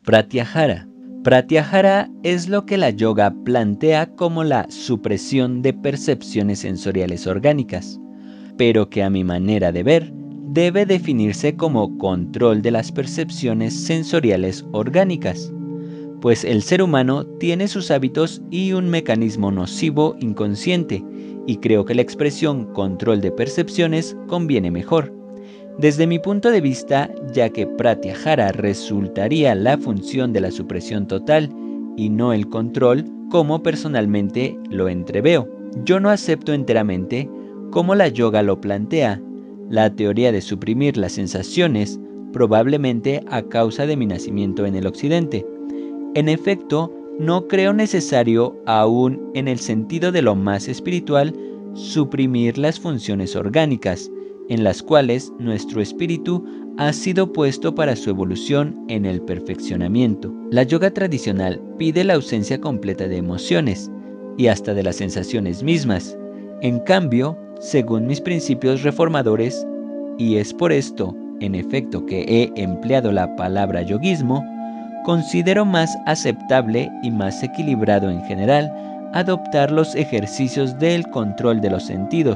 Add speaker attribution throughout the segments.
Speaker 1: Pratyahara. Pratyahara es lo que la yoga plantea como la supresión de percepciones sensoriales orgánicas, pero que a mi manera de ver debe definirse como control de las percepciones sensoriales orgánicas, pues el ser humano tiene sus hábitos y un mecanismo nocivo inconsciente, y creo que la expresión control de percepciones conviene mejor. Desde mi punto de vista, ya que Pratyahara resultaría la función de la supresión total y no el control, como personalmente lo entreveo. Yo no acepto enteramente, como la yoga lo plantea, la teoría de suprimir las sensaciones, probablemente a causa de mi nacimiento en el occidente. En efecto, no creo necesario, aún en el sentido de lo más espiritual, suprimir las funciones orgánicas, en las cuales nuestro espíritu ha sido puesto para su evolución en el perfeccionamiento. La yoga tradicional pide la ausencia completa de emociones y hasta de las sensaciones mismas. En cambio, según mis principios reformadores, y es por esto, en efecto, que he empleado la palabra yoguismo, considero más aceptable y más equilibrado en general adoptar los ejercicios del control de los sentidos.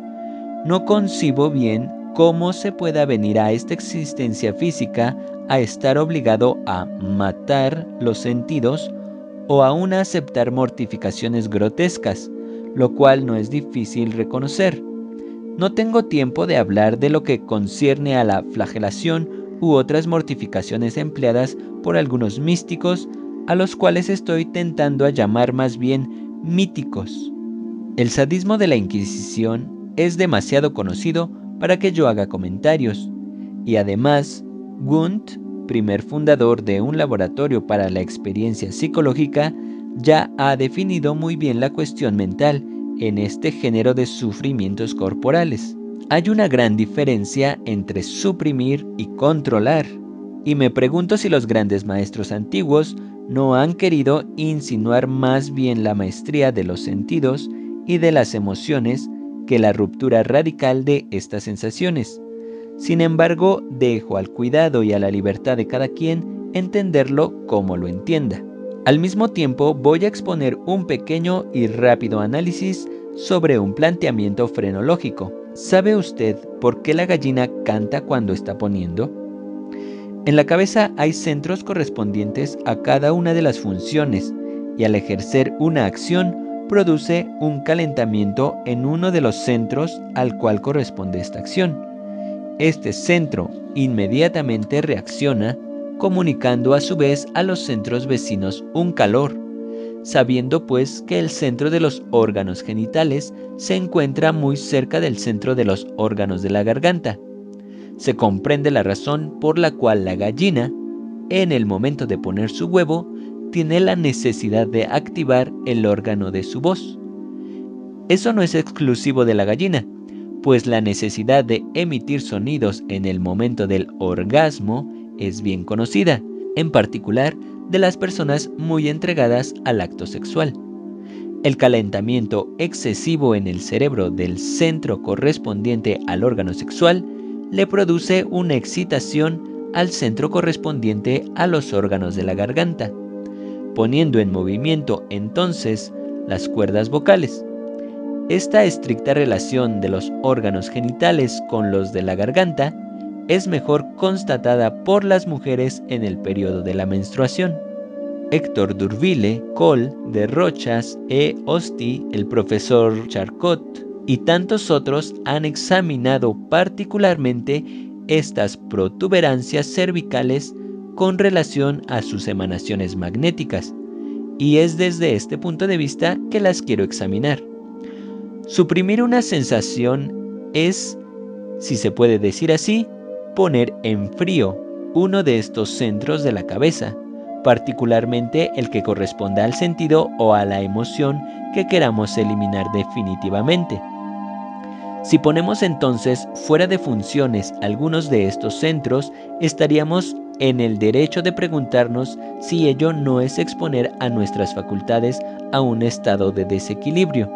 Speaker 1: No concibo bien cómo se pueda venir a esta existencia física a estar obligado a matar los sentidos o aún a aceptar mortificaciones grotescas, lo cual no es difícil reconocer. No tengo tiempo de hablar de lo que concierne a la flagelación u otras mortificaciones empleadas por algunos místicos, a los cuales estoy tentando a llamar más bien míticos. El sadismo de la Inquisición es demasiado conocido para que yo haga comentarios, y además, Wundt, primer fundador de un laboratorio para la experiencia psicológica, ya ha definido muy bien la cuestión mental en este género de sufrimientos corporales. Hay una gran diferencia entre suprimir y controlar, y me pregunto si los grandes maestros antiguos no han querido insinuar más bien la maestría de los sentidos y de las emociones que la ruptura radical de estas sensaciones. Sin embargo, dejo al cuidado y a la libertad de cada quien entenderlo como lo entienda. Al mismo tiempo, voy a exponer un pequeño y rápido análisis sobre un planteamiento frenológico. ¿Sabe usted por qué la gallina canta cuando está poniendo? En la cabeza hay centros correspondientes a cada una de las funciones, y al ejercer una acción, produce un calentamiento en uno de los centros al cual corresponde esta acción. Este centro inmediatamente reacciona, comunicando a su vez a los centros vecinos un calor, sabiendo pues que el centro de los órganos genitales se encuentra muy cerca del centro de los órganos de la garganta. Se comprende la razón por la cual la gallina, en el momento de poner su huevo, tiene la necesidad de activar el órgano de su voz. Eso no es exclusivo de la gallina, pues la necesidad de emitir sonidos en el momento del orgasmo es bien conocida, en particular de las personas muy entregadas al acto sexual. El calentamiento excesivo en el cerebro del centro correspondiente al órgano sexual le produce una excitación al centro correspondiente a los órganos de la garganta, poniendo en movimiento entonces las cuerdas vocales. Esta estricta relación de los órganos genitales con los de la garganta es mejor constatada por las mujeres en el periodo de la menstruación. Héctor D'Urville, Cole, de Rochas, E. Osti, el profesor Charcot y tantos otros han examinado particularmente estas protuberancias cervicales con relación a sus emanaciones magnéticas, y es desde este punto de vista que las quiero examinar. Suprimir una sensación es, si se puede decir así, poner en frío uno de estos centros de la cabeza, particularmente el que corresponda al sentido o a la emoción que queramos eliminar definitivamente. Si ponemos entonces fuera de funciones algunos de estos centros, estaríamos en el derecho de preguntarnos si ello no es exponer a nuestras facultades a un estado de desequilibrio.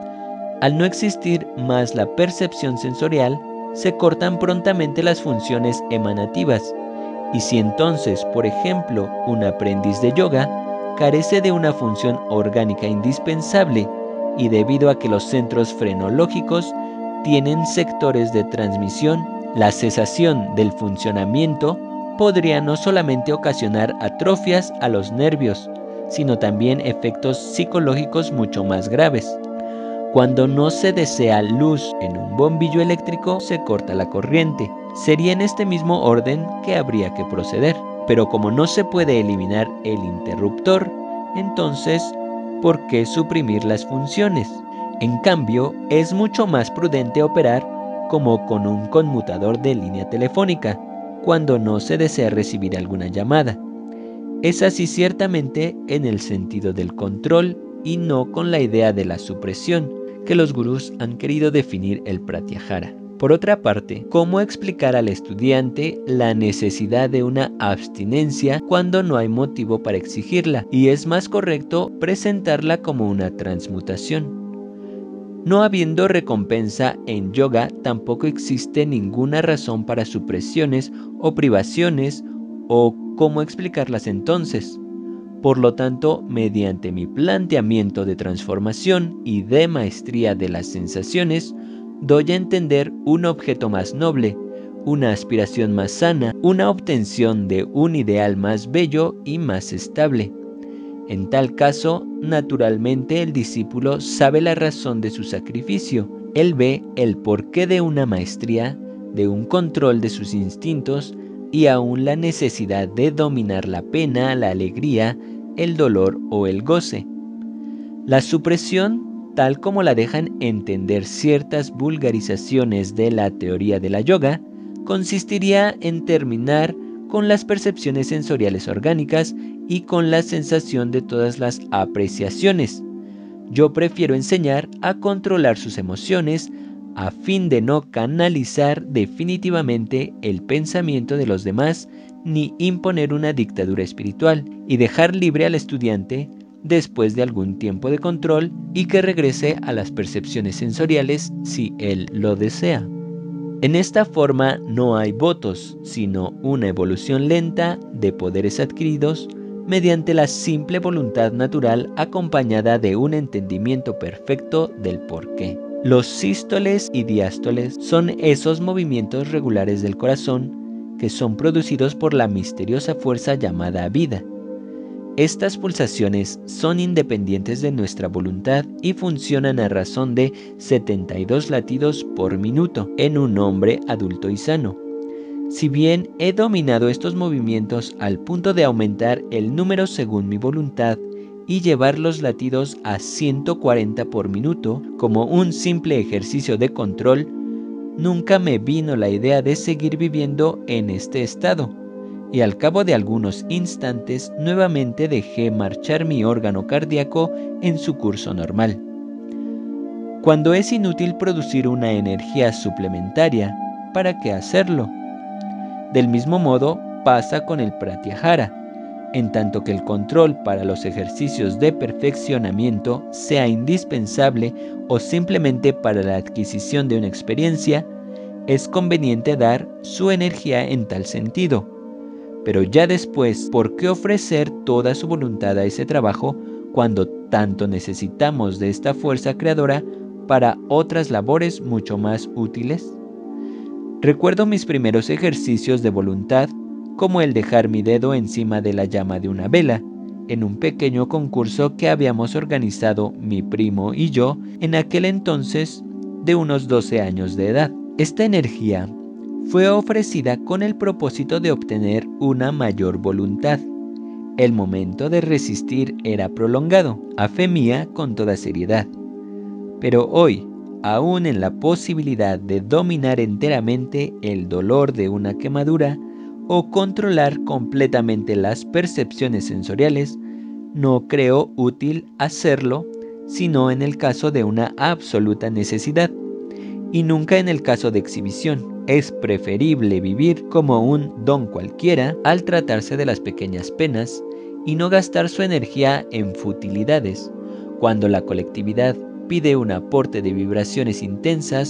Speaker 1: Al no existir más la percepción sensorial, se cortan prontamente las funciones emanativas, Y si entonces, por ejemplo, un aprendiz de yoga carece de una función orgánica indispensable y debido a que los centros frenológicos tienen sectores de transmisión, la cesación del funcionamiento podría no solamente ocasionar atrofias a los nervios, sino también efectos psicológicos mucho más graves. Cuando no se desea luz en un bombillo eléctrico, se corta la corriente. Sería en este mismo orden que habría que proceder. Pero como no se puede eliminar el interruptor, entonces, ¿por qué suprimir las funciones? En cambio, es mucho más prudente operar como con un conmutador de línea telefónica, cuando no se desea recibir alguna llamada. Es así ciertamente en el sentido del control y no con la idea de la supresión que los gurús han querido definir el pratyahara. Por otra parte, ¿cómo explicar al estudiante la necesidad de una abstinencia cuando no hay motivo para exigirla? Y es más correcto presentarla como una transmutación. No habiendo recompensa en yoga, tampoco existe ninguna razón para supresiones o privaciones, o cómo explicarlas entonces. Por lo tanto, mediante mi planteamiento de transformación y de maestría de las sensaciones, doy a entender un objeto más noble, una aspiración más sana, una obtención de un ideal más bello y más estable. En tal caso, naturalmente el discípulo sabe la razón de su sacrificio. Él ve el porqué de una maestría, de un control de sus instintos y aún la necesidad de dominar la pena, la alegría, el dolor o el goce. La supresión, tal como la dejan entender ciertas vulgarizaciones de la teoría de la yoga, consistiría en terminar con las percepciones sensoriales orgánicas y con la sensación de todas las apreciaciones. Yo prefiero enseñar a controlar sus emociones a fin de no canalizar definitivamente el pensamiento de los demás ni imponer una dictadura espiritual y dejar libre al estudiante después de algún tiempo de control y que regrese a las percepciones sensoriales si él lo desea. En esta forma no hay votos, sino una evolución lenta de poderes adquiridos mediante la simple voluntad natural acompañada de un entendimiento perfecto del porqué. Los sístoles y diástoles son esos movimientos regulares del corazón que son producidos por la misteriosa fuerza llamada vida. Estas pulsaciones son independientes de nuestra voluntad y funcionan a razón de 72 latidos por minuto en un hombre adulto y sano. Si bien he dominado estos movimientos al punto de aumentar el número según mi voluntad y llevar los latidos a 140 por minuto como un simple ejercicio de control, nunca me vino la idea de seguir viviendo en este estado, y al cabo de algunos instantes nuevamente dejé marchar mi órgano cardíaco en su curso normal. Cuando es inútil producir una energía suplementaria, ¿para qué hacerlo? Del mismo modo pasa con el pratyahara. En tanto que el control para los ejercicios de perfeccionamiento sea indispensable o simplemente para la adquisición de una experiencia, es conveniente dar su energía en tal sentido. Pero ya después, ¿por qué ofrecer toda su voluntad a ese trabajo cuando tanto necesitamos de esta fuerza creadora para otras labores mucho más útiles? Recuerdo mis primeros ejercicios de voluntad como el dejar mi dedo encima de la llama de una vela, en un pequeño concurso que habíamos organizado mi primo y yo en aquel entonces de unos 12 años de edad. Esta energía fue ofrecida con el propósito de obtener una mayor voluntad. El momento de resistir era prolongado, a fe mía con toda seriedad. Pero hoy, aún en la posibilidad de dominar enteramente el dolor de una quemadura, o controlar completamente las percepciones sensoriales, no creo útil hacerlo sino en el caso de una absoluta necesidad, y nunca en el caso de exhibición. Es preferible vivir como un don cualquiera al tratarse de las pequeñas penas y no gastar su energía en futilidades, cuando la colectividad pide un aporte de vibraciones intensas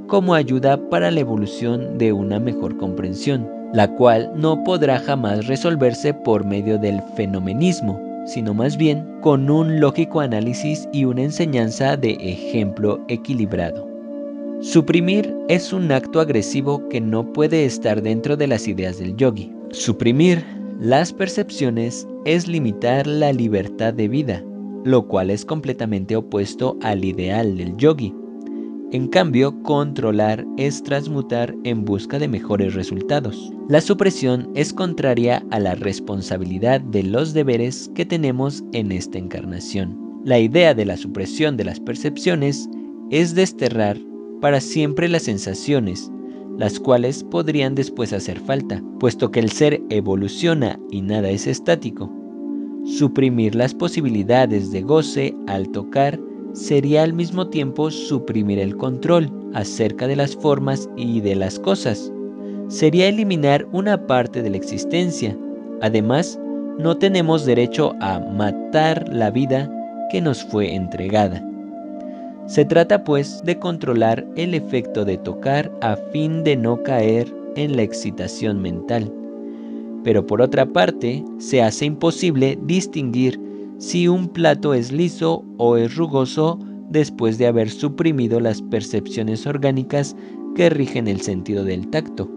Speaker 1: como ayuda para la evolución de una mejor comprensión, la cual no podrá jamás resolverse por medio del fenomenismo, sino más bien con un lógico análisis y una enseñanza de ejemplo equilibrado. Suprimir es un acto agresivo que no puede estar dentro de las ideas del yogi. Suprimir las percepciones es limitar la libertad de vida, lo cual es completamente opuesto al ideal del yogi. En cambio, controlar es transmutar en busca de mejores resultados. La supresión es contraria a la responsabilidad de los deberes que tenemos en esta encarnación. La idea de la supresión de las percepciones es desterrar para siempre las sensaciones, las cuales podrían después hacer falta, puesto que el ser evoluciona y nada es estático. Suprimir las posibilidades de goce al tocar sería al mismo tiempo suprimir el control acerca de las formas y de las cosas. Sería eliminar una parte de la existencia. Además, no tenemos derecho a matar la vida que nos fue entregada. Se trata pues de controlar el efecto de tocar a fin de no caer en la excitación mental. Pero por otra parte, se hace imposible distinguir si un plato es liso o es rugoso después de haber suprimido las percepciones orgánicas que rigen el sentido del tacto.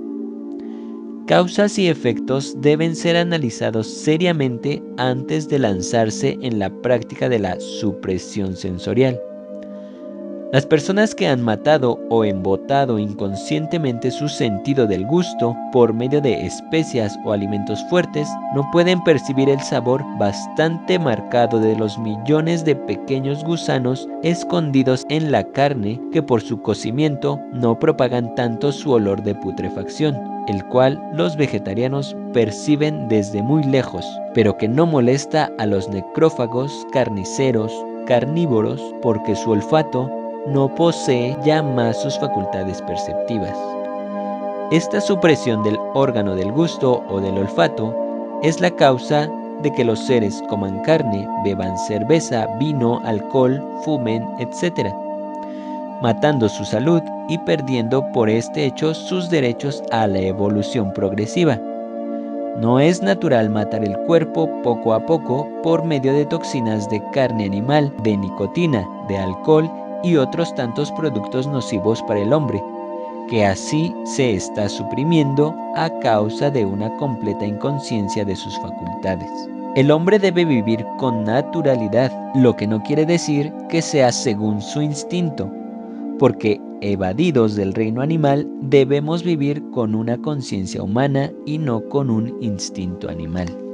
Speaker 1: Causas y efectos deben ser analizados seriamente antes de lanzarse en la práctica de la supresión sensorial. Las personas que han matado o embotado inconscientemente su sentido del gusto por medio de especias o alimentos fuertes no pueden percibir el sabor bastante marcado de los millones de pequeños gusanos escondidos en la carne que por su cocimiento no propagan tanto su olor de putrefacción, el cual los vegetarianos perciben desde muy lejos, pero que no molesta a los necrófagos, carniceros, carnívoros, porque su olfato no posee ya más sus facultades perceptivas. Esta supresión del órgano del gusto o del olfato es la causa de que los seres coman carne, beban cerveza, vino, alcohol, fumen, etc., matando su salud y perdiendo por este hecho sus derechos a la evolución progresiva. No es natural matar el cuerpo poco a poco por medio de toxinas de carne animal, de nicotina, de alcohol y otros tantos productos nocivos para el hombre, que así se está suprimiendo a causa de una completa inconsciencia de sus facultades. El hombre debe vivir con naturalidad, lo que no quiere decir que sea según su instinto, porque evadidos del reino animal debemos vivir con una conciencia humana y no con un instinto animal.